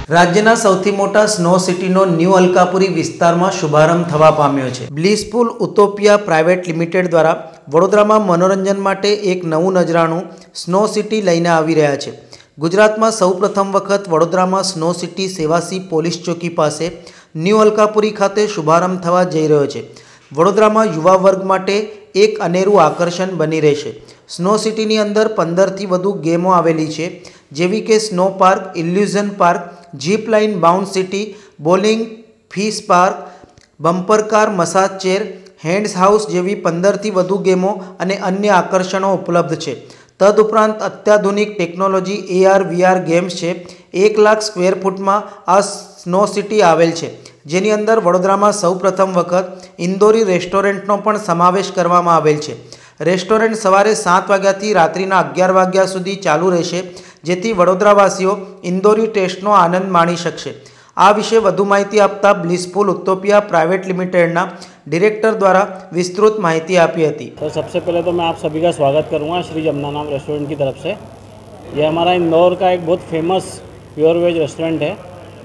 રાજ્યના સૌથી મોટા સ્નો સિટીનો ન્યૂ અલકાપુરી વિસ્તારમાં શુભારંભ થવા પામ્યો છે। બ્લિસફુલ ઉતોપિયા પ્રાઇવેટ લિમિટેડ દ્વારા વડોદરામાં મનોરંજન માટે એક નવું નજરાણું સ્નો સિટી લઈને આવી રહ્યા છે। ગુજરાતમાં સૌપ્રથમ વખત વડોદરામાં સ્નો સિટી સેવાસી પોલીસ ચોકી પાસે ન્યૂ અલકાપુરી ખાતે શુભારંભ થવા જઈ રહ્યો છે। વડોદરામાં યુવા વર્ગ માટે એક અનેરું આકર્ષણ બની રહેશે। સ્નો સિટીની અંદર 15થી વધુ ગેમો આવેલી છે, જેવી કે snow park, illusion park, zip line bound city, bowling, फीस park, bumper car, massage chair, हेन्ड्स हाउस जेवी 15 थी वधु गेमों अने अन्य आकर्षणों उपलब्ध है। तदुपरांत अत्याधुनिक टेक्नोलॉजी AR VR गेम्स है। 1 लाख स्क्वेर फूट में आ स्नो सिटी आवेल है, जेनी अंदर वडोदरा में सौ प्रथम वखत इंदोरी रेस्टोरंटनो पण समावेश करवामां आवेल छे। रेस्टोरंट सवारे 7 वाग्याथी रात्रिना 11 वाग्या सुधी चालू रहेशे, जेथी वडोदरावासीओ इंदोरी टेस्टनो आनंद माणी शकशे। आ विषे वधु माहिती आपता ब्लिसफुल उतोपिया प्राइवेट लिमिटेडना डायरेक्टर द्वारा विस्तृत माहिती आपी हती। तो सबसे पहले तो मैं आप सभी का स्वागत करूंगा श्री जमनाराम रेस्टोरेंट की तरफ से। ये हमारा इंदौर का एक बहुत फेमस प्योर वेज रेस्टोरेंट है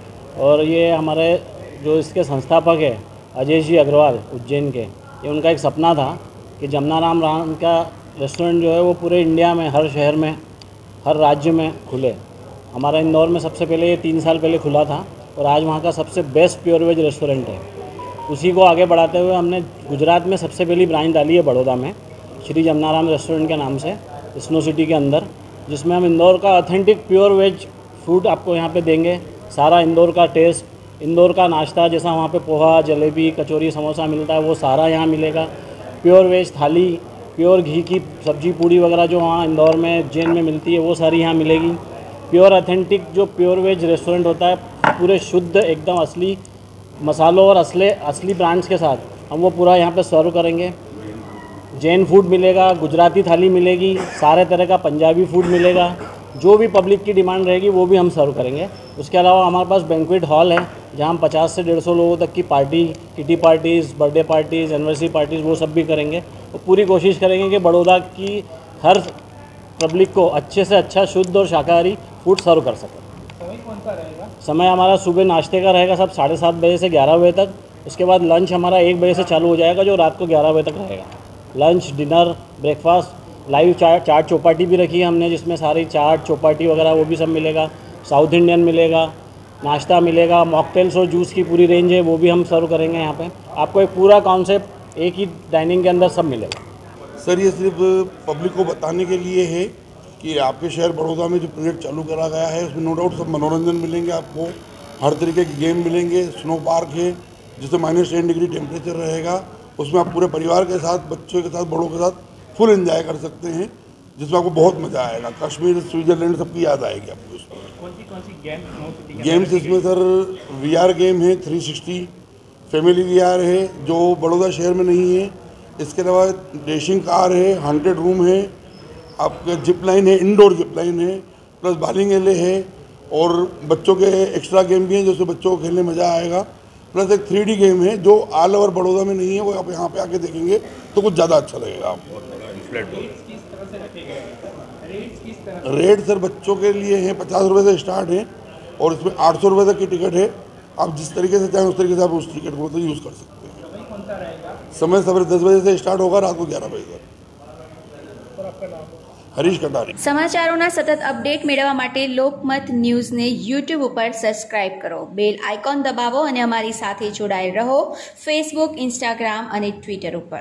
और ये हमारे जो इसके संस्थापक है अजय जी अग्रवाल उज्जैन के, ये उनका एक सपना था कि जमनाराम का रेस्टोरेंट जो है वो पूरे इंडिया में हर शहर में हर राज्य में खुले। हमारा इंदौर में सबसे पहले ये 3 साल पहले खुला था और आज वहाँ का सबसे बेस्ट प्योर वेज रेस्टोरेंट है। उसी को आगे बढ़ाते हुए हमने गुजरात में सबसे पहली ब्रांच डाली है बड़ौदा में, श्री जमनाराम रेस्टोरेंट के नाम से, स्नो सिटी के अंदर, जिसमें हम इंदौर का ऑथेंटिक प्योर वेज फूड आपको यहाँ पे देंगे। सारा इंदौर का टेस्ट, इंदौर का नाश्ता, जैसा वहाँ पे पोहा, जलेबी, कचौरी, समोसा मिलता है वो सारा यहाँ मिलेगा। प्योर वेज थाली, प्योर घी की सब्जी पूड़ी वगैरह जो वहाँ इंदौर में उज्जैन में मिलती है वो सारी यहाँ मिलेगी। प्योर ऑथेंटिक जो प्योर वेज रेस्टोरेंट होता है, पूरे शुद्ध एकदम असली मसालों और असली ब्रांड्स के साथ हम वो पूरा यहाँ पे सर्व करेंगे। जैन फूड मिलेगा, गुजराती थाली मिलेगी, सारे तरह का पंजाबी फूड मिलेगा, जो भी पब्लिक की डिमांड रहेगी वो भी हम सर्व करेंगे। उसके अलावा हमारे पास बैंक्वेट हॉल है जहाँ हम 50 से 150 लोगों तक की party, kitty parties, birthday parties, anniversary parties वो सब भी करेंगे। तो पूरी कोशिश करेंगे कि बड़ौदा की हर पब्लिक को अच्छे से अच्छा शुद्ध और शाकाहारी फूड सर्व कर सकें। समय हमारा सुबह नाश्ते का रहेगा सब 7:30 बजे से 11 बजे तक। उसके बाद लंच हमारा 1 बजे से चालू हो जाएगा, जो रात को 11 बजे तक रहेगा। लंच, डिनर, ब्रेकफास्ट, लाइव चाट चौपाटी भी रखी है हमने, जिसमें सारी चाट चौपाटी वगैरह वो भी सब मिलेगा। साउथ इंडियन मिलेगा, नाश्ता मिलेगा, मॉकटेल्स और जूस की पूरी रेंज है वो भी हम सर्व करेंगे यहाँ पे। आपको एक पूरा कॉन्सेप्ट एक ही डाइनिंग के अंदर सब मिलेगा। सर ये सिर्फ पब्लिक को बताने के लिए है कि आपके शहर बड़ौदा में जो प्रोजेक्ट चालू करा गया है उसमें नो डाउट सब मनोरंजन मिलेंगे आपको, हर तरीके के गेम मिलेंगे। स्नो पार्क है जिसमें -10 डिग्री टेम्परेचर रहेगा, उसमें आप पूरे परिवार के साथ, बच्चों के साथ, बड़ों के साथ फुल एंजॉय कर सकते हैं, जिसमें आपको बहुत मज़ा आएगा। कश्मीर, स्विट्ज़रलैंड सबकी याद आएगी आपको। इसमें कौन सी गेम्स इसमें सर VR गेम है, 360 फैमिली VR है जो बड़ौदा शहर में नहीं है। इसके अलावा रेसिंग कार है, हॉन्टेड रूम है, आपका जिप लाइन है, इंडोर जिप लाइन है, प्लस बॉलिंग एले है और बच्चों के एक्स्ट्रा गेम भी हैं जिससे बच्चों को खेलने मज़ा आएगा। प्लस एक 3D गेम है जो ऑल ओवर बड़ौदा में नहीं है, वो आप यहाँ पे आके देखेंगे तो कुछ ज़्यादा अच्छा लगेगा आपको। रेट सर बच्चों के लिए है 50 रुपये से स्टार्ट है और इसमें 800 रुपये तक की टिकट है। आप जिस तरीके से चाहें उस तरीके से आप उस टिकट को तो यूज़ कर सकते हैं। समय सवेरे 10 बजे से स्टार्ट होगा, रात को 11 बजे तक। हरीश कटारी। समाचारों सतत अपडेट मेळववा माटे लोकमत न्यूज़ ने यूट्यूब पर सब्सक्राइब करो, बेल आइकॉन दबावो और अमारी साथे जोड़ाયેલ रहो फेसबुक, इंस्टाग्राम और ट्विटर पर।